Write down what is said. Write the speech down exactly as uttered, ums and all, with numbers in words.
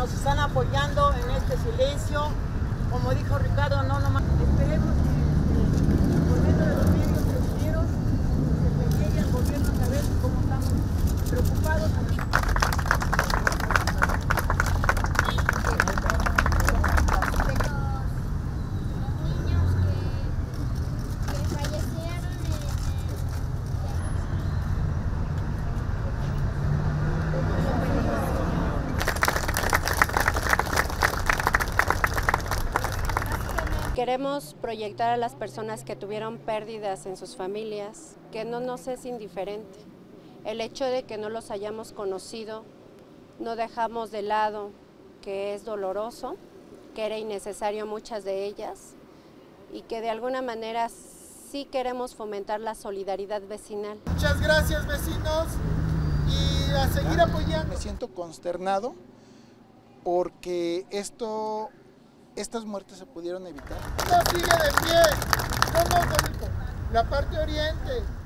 nos están apoyando en este silencio. Como dijo Ricardo, no nomás esperemos que por medio de los medios que vinieron se llegue al gobierno a saber cómo estamos preocupados. Queremos proyectar a las personas que tuvieron pérdidas en sus familias, que no nos es indiferente. El hecho de que no los hayamos conocido, no dejamos de lado que es doloroso, que era innecesario muchas de ellas y que de alguna manera sí queremos fomentar la solidaridad vecinal. Muchas gracias, vecinos, y a seguir apoyando. Me siento consternado porque esto... estas muertes se pudieron evitar. No sigue de pie, somos la parte oriente.